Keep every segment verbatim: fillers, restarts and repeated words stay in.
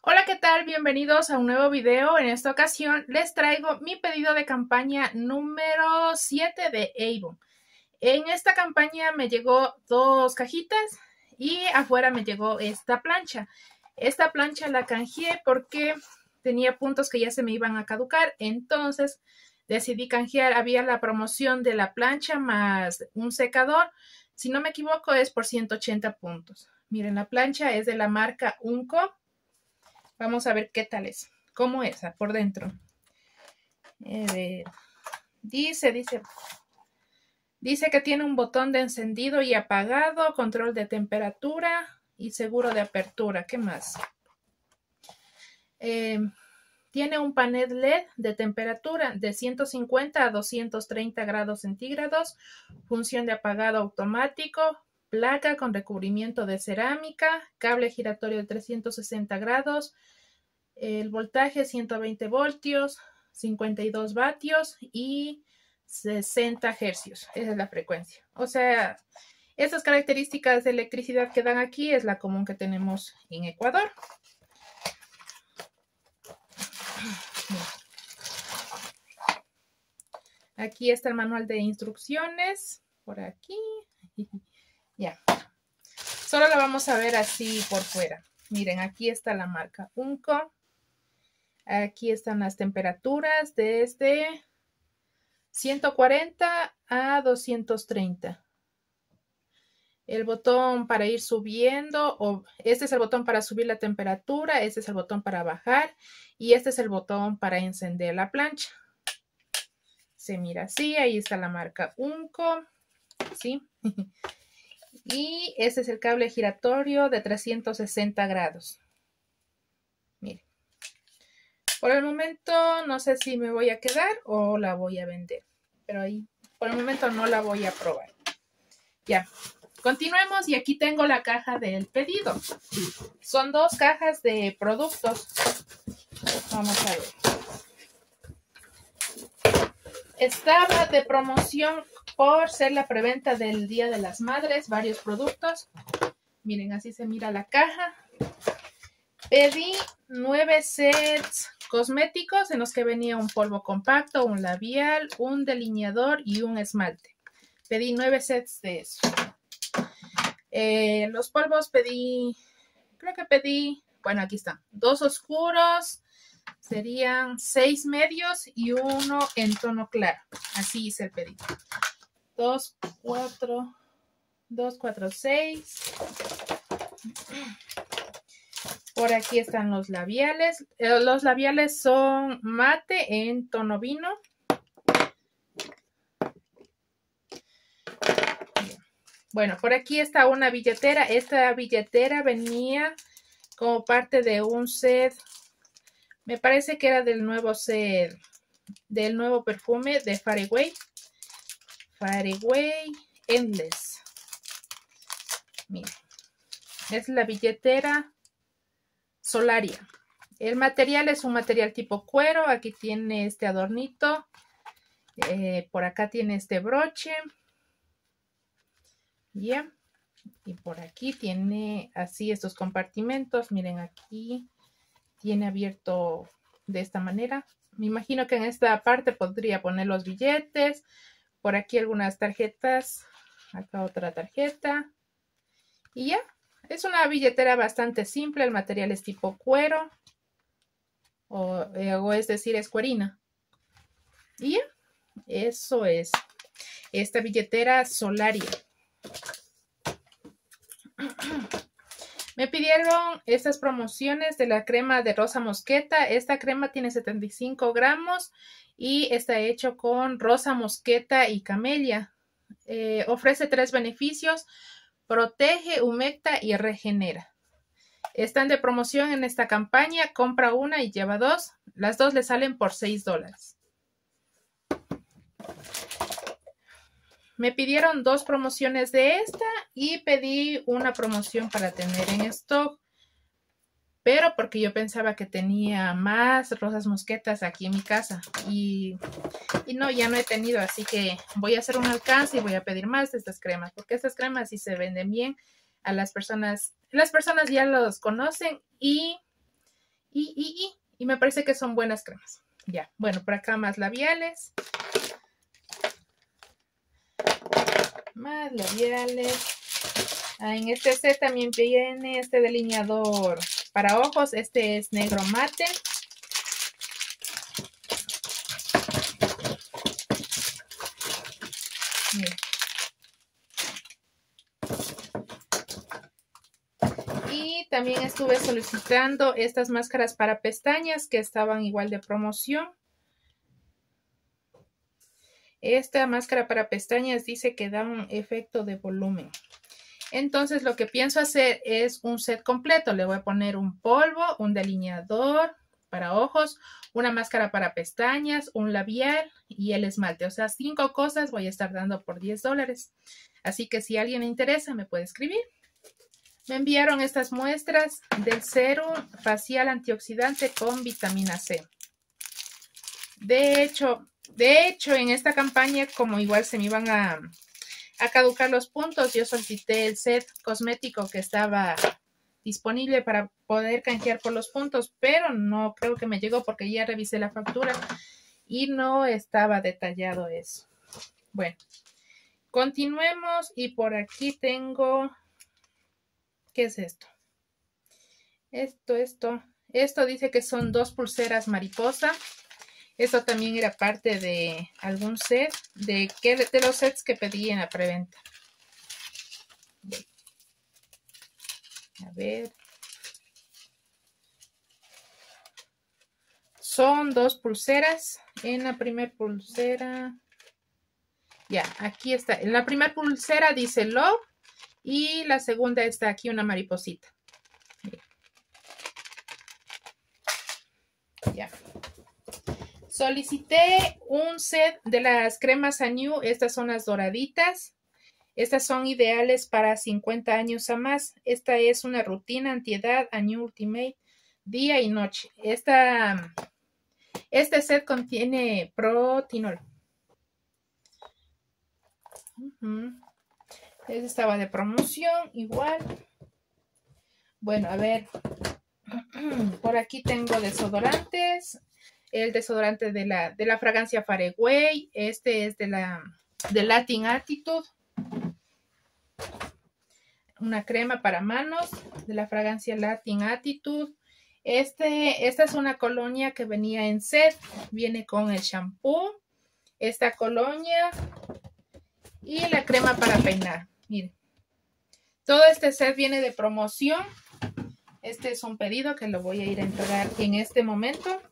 Hola, ¿qué tal? Bienvenidos a un nuevo video. En esta ocasión les traigo mi pedido de campaña número siete de Avon. En esta campaña me llegó dos cajitas y afuera me llegó esta plancha. Esta plancha la canjeé porque tenía puntos que ya se me iban a caducar, entonces decidí canjear. Había la promoción de la plancha más un secador. Si no me equivoco es por ciento ochenta puntos. Miren, la plancha es de la marca Unco. Vamos a ver qué tal es. ¿Cómo es por dentro? Eh, dice, dice, dice que tiene un botón de encendido y apagado, control de temperatura y seguro de apertura. ¿Qué más? Eh, tiene un panel L E D de temperatura de ciento cincuenta a doscientos treinta grados centígrados, función de apagado automático, placa con recubrimiento de cerámica, cable giratorio de trescientos sesenta grados, el voltaje ciento veinte voltios, cincuenta y dos vatios y sesenta hercios. Esa es la frecuencia. O sea, estas características de electricidad que dan aquí es la común que tenemos en Ecuador. Aquí está el manual de instrucciones. Por aquí. Ya. Solo la vamos a ver así por fuera. Miren, aquí está la marca Unco. Aquí están las temperaturas desde ciento cuarenta a doscientos treinta. El botón para ir subiendo, o este es el botón para subir la temperatura, este es el botón para bajar y este es el botón para encender la plancha. Se mira así, ahí está la marca Unco, ¿sí? Y este es el cable giratorio de trescientos sesenta grados. Miren. Por el momento no sé si me voy a quedar o la voy a vender, pero ahí por el momento no la voy a probar. Ya, continuemos y aquí tengo la caja del pedido. Son dos cajas de productos. Vamos a ver. Estaba de promoción por ser la preventa del Día de las Madres, varios productos. Miren, así se mira la caja. Pedí nueve sets cosméticos en los que venía un polvo compacto, un labial, un delineador y un esmalte. Pedí nueve sets de eso. Eh, los polvos pedí, creo que pedí, bueno, aquí están, dos oscuros, serían seis medios y uno en tono claro. Así hice el pedido. Dos, cuatro, dos, cuatro, seis. Por aquí están los labiales. Eh, los labiales son mate en tono vino. Bueno, por aquí está una billetera. Esta billetera venía como parte de un set. Me parece que era del nuevo set, del nuevo perfume de Far Away. Far Away Endless. Miren, es la billetera Solaria. El material es un material tipo cuero. Aquí tiene este adornito. Eh, por acá tiene este broche. Ya. Y por aquí tiene así estos compartimentos. Miren, aquí tiene abierto de esta manera. Me imagino que en esta parte podría poner los billetes. Por aquí algunas tarjetas. Acá otra tarjeta. Y ya. Es una billetera bastante simple. El material es tipo cuero. O, eh, o es decir, es cuerina. Y ya. Eso es. Esta billetera Solaria. Me pidieron estas promociones de la crema de rosa mosqueta. Esta crema tiene setenta y cinco gramos y está hecho con rosa mosqueta y camelia. Eh, ofrece tres beneficios: protege, humecta y regenera. Están de promoción en esta campaña. Compra una y lleva dos. Las dos le salen por seis dólares. Me pidieron dos promociones de esta y pedí una promoción para tener en stock. Pero porque yo pensaba que tenía más rosas mosquetas aquí en mi casa. Y, y no, ya no he tenido. Así que voy a hacer un alcance y voy a pedir más de estas cremas. Porque estas cremas sí se venden bien a las personas. Las personas ya los conocen y, Y, y, y, y me parece que son buenas cremas. Ya, bueno, por acá más labiales. Más labiales. Ah, en este set también viene este delineador para ojos. Este es negro mate. Miren. Y también estuve solicitando estas máscaras para pestañas que estaban igual de promoción. Esta máscara para pestañas dice que da un efecto de volumen. Entonces lo que pienso hacer es un set completo. Le voy a poner un polvo, un delineador para ojos, una máscara para pestañas, un labial y el esmalte. O sea, cinco cosas voy a estar dando por diez dólares. Así que si a alguien le interesa me puede escribir. Me enviaron estas muestras del serum facial antioxidante con vitamina C. De hecho, de hecho en esta campaña, como igual se me iban a... a caducar los puntos, yo solicité el set cosmético que estaba disponible para poder canjear por los puntos, pero no creo que me llegó porque ya revisé la factura y no estaba detallado eso. Bueno, continuemos y por aquí tengo, ¿qué es esto? Esto, esto, esto dice que son dos pulseras mariposa. Esto también era parte de algún set, de, que, de los sets que pedí en la preventa. A ver. Son dos pulseras. En la primera pulsera. Ya, aquí está. En la primera pulsera dice Love. Y la segunda está aquí una mariposita. Ya. Solicité un set de las cremas Anew. Estas son las doraditas. Estas son ideales para cincuenta años a más. Esta es una rutina antiedad Anew Ultimate día y noche. Esta, este set contiene protinol. Uh-huh. Este estaba de promoción igual. Bueno, a ver. Por aquí tengo desodorantes. El desodorante de la, de la fragancia Far Away. Este es de la de Latin Attitude. Una crema para manos de la fragancia Latin Attitude. Este, esta es una colonia que venía en set. Viene con el shampoo. Esta colonia. Y la crema para peinar. Miren. Todo este set viene de promoción. Este es un pedido que lo voy a ir a entregar en este momento.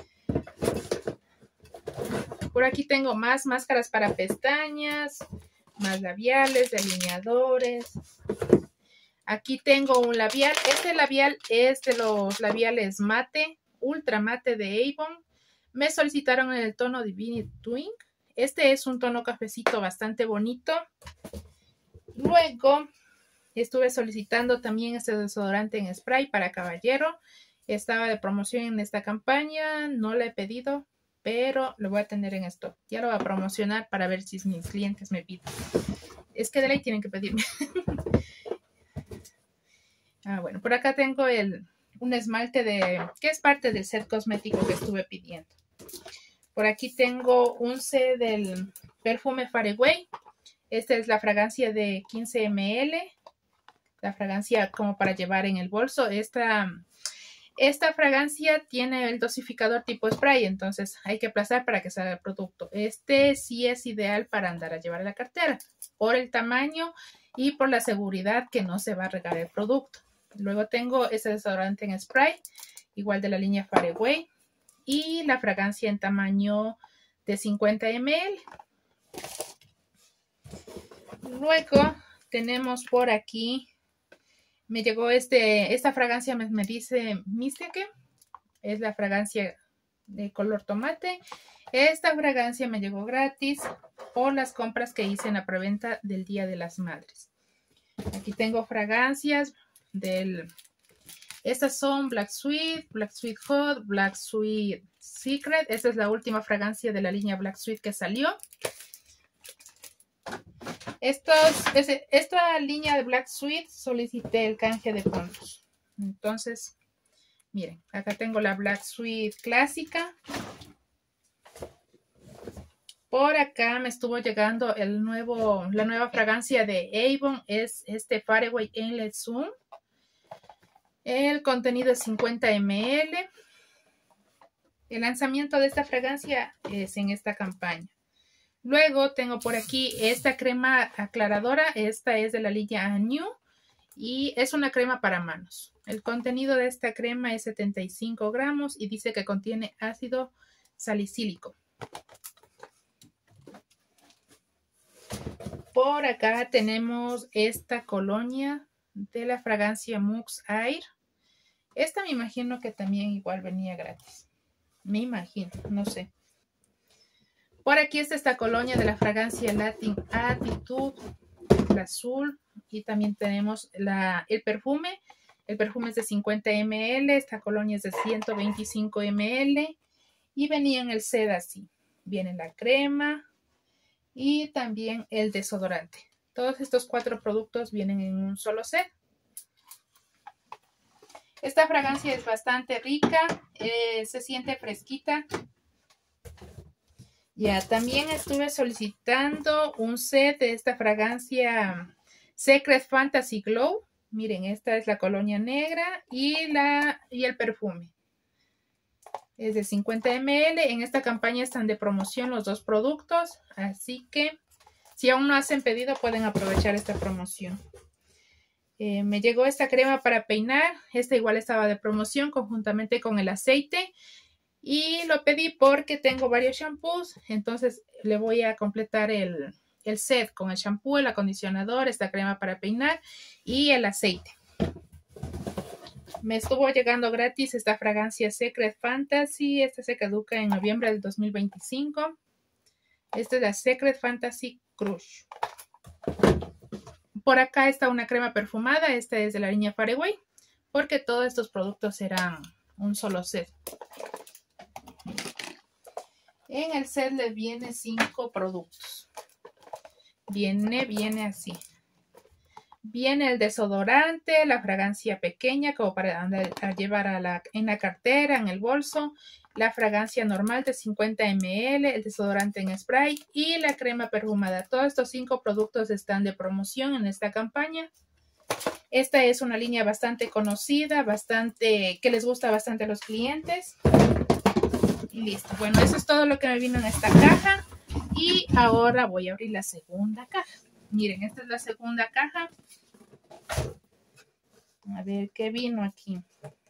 Por aquí tengo más máscaras para pestañas, más labiales, delineadores. Aquí tengo un labial. Este labial es de los labiales mate, ultra mate de Avon. Me solicitaron en el tono Divinity Twink. Este es un tono cafecito bastante bonito. Luego estuve solicitando también este desodorante en spray para caballero. Estaba de promoción en esta campaña. No lo he pedido, pero lo voy a tener en stock. Ya lo voy a promocionar para ver si mis clientes me piden. Es que de ley tienen que pedirme. Ah, bueno, por acá tengo el, un esmalte de, que es parte del set cosmético que estuve pidiendo. Por aquí tengo un set del perfume Far Away. Esta es la fragancia de quince mililitros. La fragancia como para llevar en el bolso. Esta... Esta fragancia tiene el dosificador tipo spray, entonces hay que aplazar para que salga el producto. Este sí es ideal para andar a llevar a la cartera, por el tamaño y por la seguridad que no se va a regar el producto. Luego tengo este desodorante en spray, igual de la línea Far Away, y la fragancia en tamaño de cincuenta mililitros. Luego tenemos por aquí... Me llegó este, esta fragancia, me, me dice Mystique. Es la fragancia de color tomate. Esta fragancia me llegó gratis por las compras que hice en la preventa del Día de las Madres. Aquí tengo fragancias del... Estas son Black Sweet, Black Sweet Hot, Black Sweet Secret. Esta es la última fragancia de la línea Black Sweet que salió. Estos, esta línea de Black Sweet solicité el canje de puntos. Entonces Miren, acá tengo la Black Sweet clásica. Por acá me estuvo llegando el nuevo, la nueva fragancia de Avon, es este Faraway Endless Zoom. El contenido es cincuenta mililitros. El lanzamiento de esta fragancia es en esta campaña. Luego tengo por aquí esta crema aclaradora. Esta es de la línea Anew y es una crema para manos. El contenido de esta crema es setenta y cinco gramos y dice que contiene ácido salicílico. Por acá tenemos esta colonia de la fragancia Mux Air. Esta me imagino que también igual venía gratis. Me imagino, no sé. Por aquí está esta colonia de la fragancia Latin Attitude, el azul. Y también tenemos la, el perfume. El perfume es de cincuenta mililitros. Esta colonia es de ciento veinticinco mililitros. Y venía en el set así. Viene la crema y también el desodorante. Todos estos cuatro productos vienen en un solo set. Esta fragancia es bastante rica, eh, se siente fresquita. Ya, también estuve solicitando un set de esta fragancia Secret Fantasy Glow. Miren, esta es la colonia negra y, la, y el perfume. Es de cincuenta mililitros. En esta campaña están de promoción los dos productos. Así que si aún no hacen pedido pueden aprovechar esta promoción. Eh, me llegó esta crema para peinar. Esta igual estaba de promoción conjuntamente con el aceite. Y lo pedí porque tengo varios shampoos. Entonces le voy a completar el, el set con el shampoo, el acondicionador, esta crema para peinar y el aceite. Me estuvo llegando gratis esta fragancia Secret Fantasy. Esta se caduca en noviembre del dos mil veinticinco. Esta es la Secret Fantasy Crush. Por acá está una crema perfumada. Esta es de la línea Faraway. Porque todos estos productos serán un solo set. En el set le viene cinco productos. Viene, viene así. Viene el desodorante, la fragancia pequeña como para andar a llevar a la, en la cartera, en el bolso. La fragancia normal de cincuenta mililitros, el desodorante en spray y la crema perfumada. Todos estos cinco productos están de promoción en esta campaña. Esta es una línea bastante conocida, bastante que les gusta bastante a los clientes. Y listo. Bueno, eso es todo lo que me vino en esta caja. Y ahora voy a abrir la segunda caja. Miren, esta es la segunda caja. A ver qué vino aquí.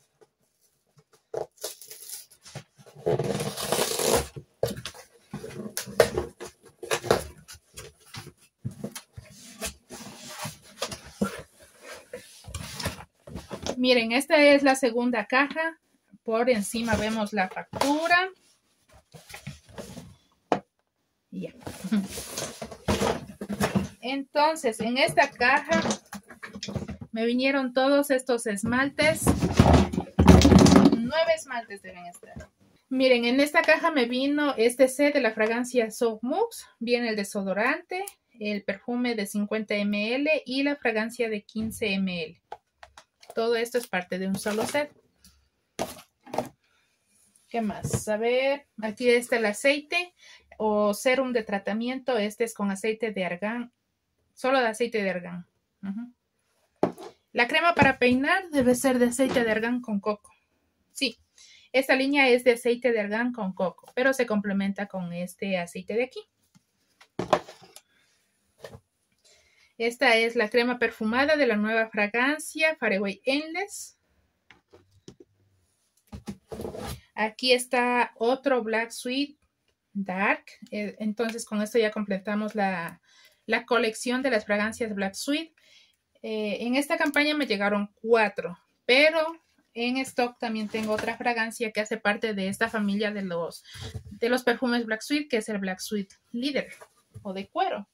Miren, esta es la segunda caja. Por encima vemos la factura. Ya. Entonces, en esta caja me vinieron todos estos esmaltes. Nueve esmaltes deben estar. Miren, en esta caja me vino este set de la fragancia Soap Mux. Viene el desodorante, el perfume de cincuenta mililitros y la fragancia de quince mililitros. Todo esto es parte de un solo set. ¿Qué más? A ver, aquí está el aceite o serum de tratamiento. Este es con aceite de argán. Solo de aceite de argán. Uh-huh. La crema para peinar debe ser de aceite de argán con coco. Sí, esta línea es de aceite de argán con coco, pero se complementa con este aceite de aquí. Esta es la crema perfumada de la nueva fragancia Faraway Endless. Aquí está otro Black Sweet Dark. Entonces con esto ya completamos la, la colección de las fragancias Black Sweet. Eh, en esta campaña me llegaron cuatro, pero en stock también tengo otra fragancia que hace parte de esta familia de los, de los perfumes Black Sweet, que es el Black Sweet Leather o de cuero.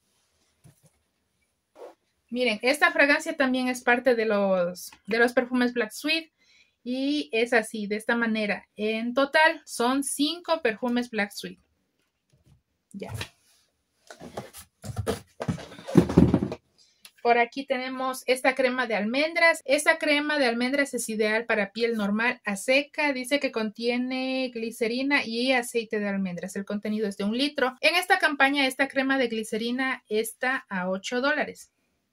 Miren, esta fragancia también es parte de los, de los perfumes Black Sweet y es así, de esta manera. En total son cinco perfumes Black Sweet. Ya. Por aquí tenemos esta crema de almendras. Esta crema de almendras es ideal para piel normal a seca. Dice que contiene glicerina y aceite de almendras. El contenido es de un litro. En esta campaña, esta crema de glicerina está a ocho dólares.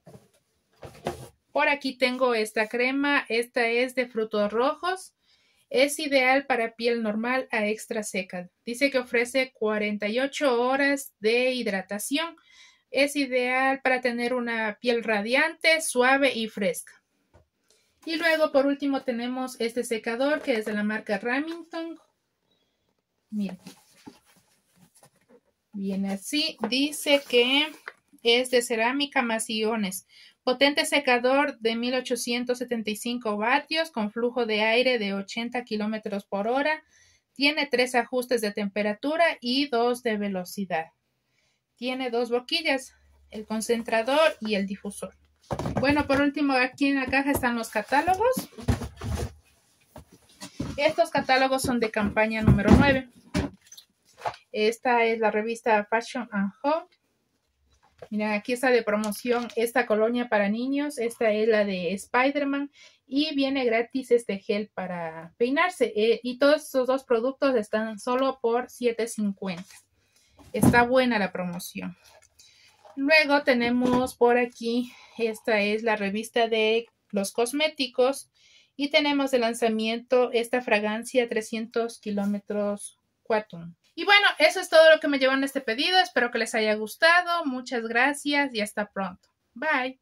Por aquí tengo esta crema. Esta es de frutos rojos. Es ideal para piel normal a extra seca. Dice que ofrece cuarenta y ocho horas de hidratación. Es ideal para tener una piel radiante, suave y fresca. Y luego, por último, tenemos este secador que es de la marca Remington. Miren. Viene así. Dice que es de cerámica más iones. Potente secador de mil ochocientos setenta y cinco vatios con flujo de aire de ochenta kilómetros por hora. Tiene tres ajustes de temperatura y dos de velocidad. Tiene dos boquillas, el concentrador y el difusor. Bueno, por último, aquí en la caja están los catálogos. Estos catálogos son de campaña número nueve. Esta es la revista Fashion and Home. Miren, aquí está de promoción esta colonia para niños. Esta es la de Spider-Man. Y viene gratis este gel para peinarse. Eh, y todos estos dos productos están solo por siete cincuenta. Está buena la promoción. Luego tenemos por aquí, esta es la revista de los cosméticos. Y tenemos de lanzamiento esta fragancia trescientos kilómetros Quantum. Y bueno, eso es todo lo que me llevó en este pedido. Espero que les haya gustado. Muchas gracias y hasta pronto. Bye.